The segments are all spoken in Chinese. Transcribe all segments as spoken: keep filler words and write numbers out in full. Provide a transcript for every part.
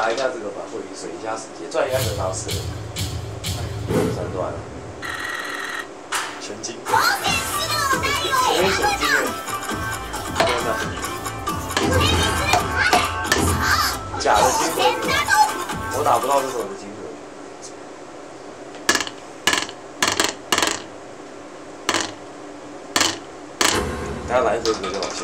查一下这个吧，会水一下时间，赚应该得到四了，三段了，全金，全金水晶了，天哪！假的金水，我打不到这种的金水。他蓝水可就好笑。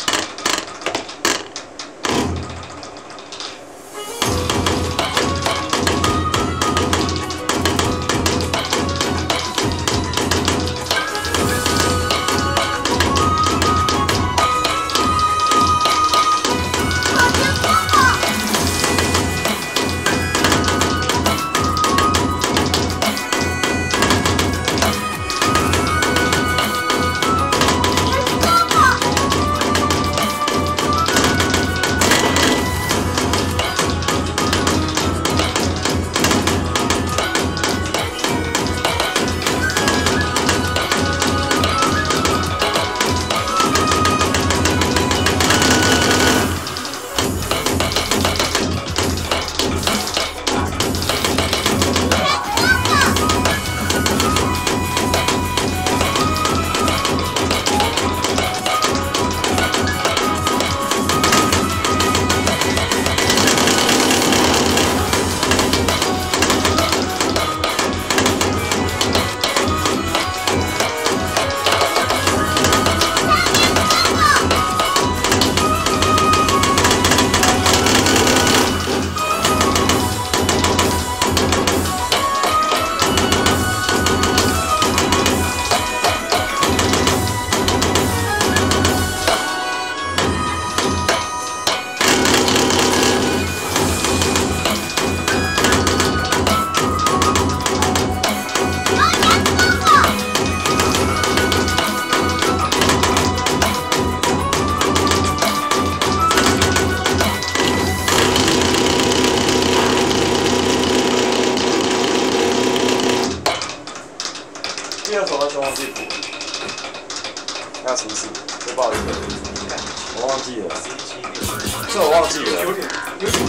第二首要先忘记补，要出事，这不好意思，我忘记了，这我忘记了，有点有点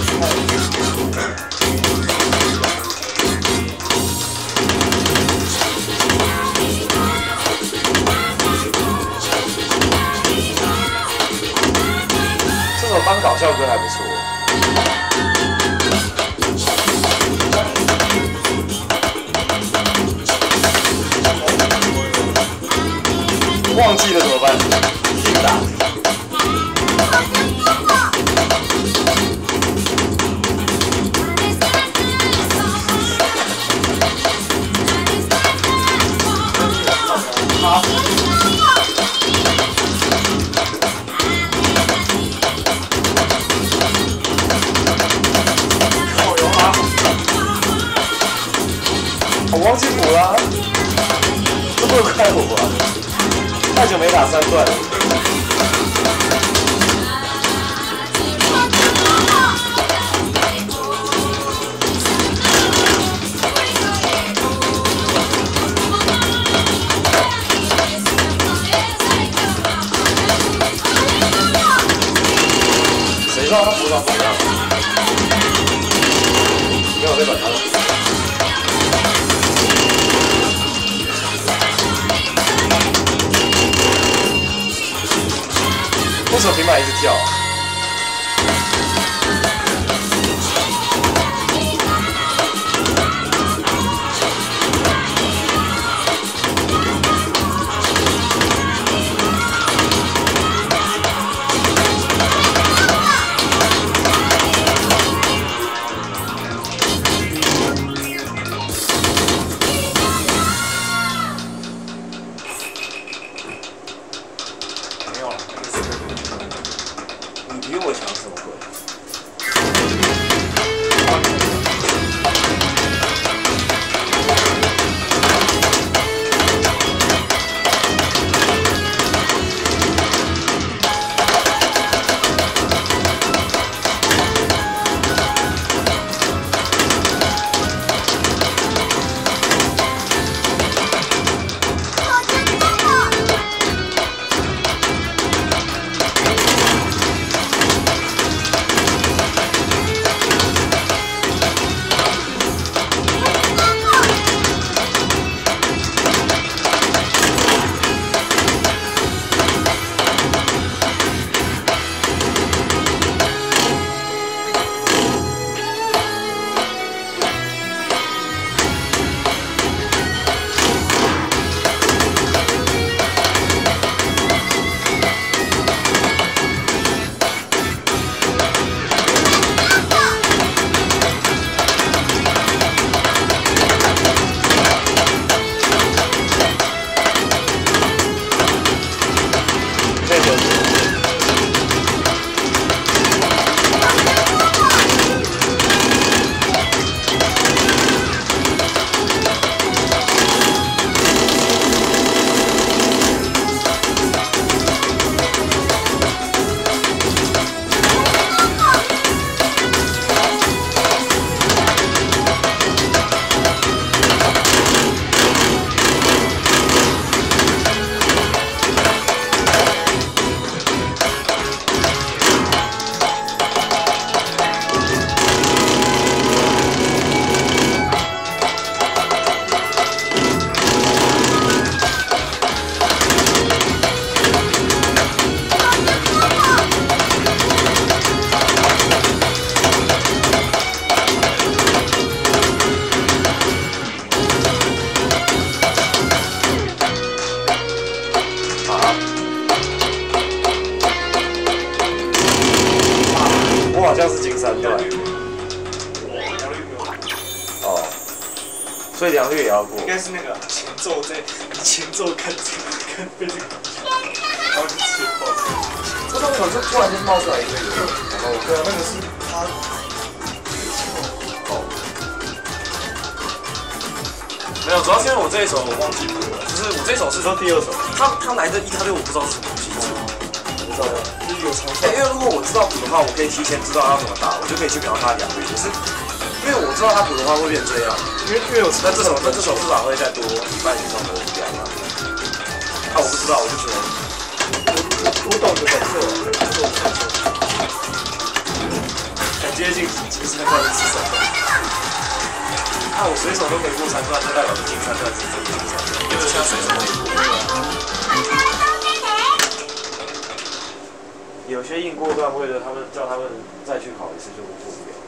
这首当搞笑歌还不错。 忘记了怎么办？硬打。好。哦，有吗？我忘记补了，这么快补啊！ 太久没打三段了。谁知道他补到怎样？没有这本他。 为什么平板一直跳？没有了。 你比我强什么鬼？ 像是金三段。哦，所以梁略也要过。 应该是那个前奏在前奏看看被这个，然后就直接爆出来。 这种可是突然间冒出来一个人。 哦，对啊，那个是他。 哦。没有，主要是因为我这一首我忘记谱了，就是我这一首是说第二首， 他他来的一大堆我不知道是什么东西。 我知道的，就是有长哎，因为如果我知道谱的话，我可以提前知道他怎么打，我就可以去瞄他两个月。可是因为我知道他谱的话会变这样， 因为因为有那这首那这首至少会再多一半以上的量啊。啊，我不知道，我就只能我懂你的感受，就是我感受，很接近金三段的四首。 那我随手都可以过三段，就代表是金三段是真的金三段，因为现在随手可以过。有些硬过段位的，他们叫他们再去考一次就过不了。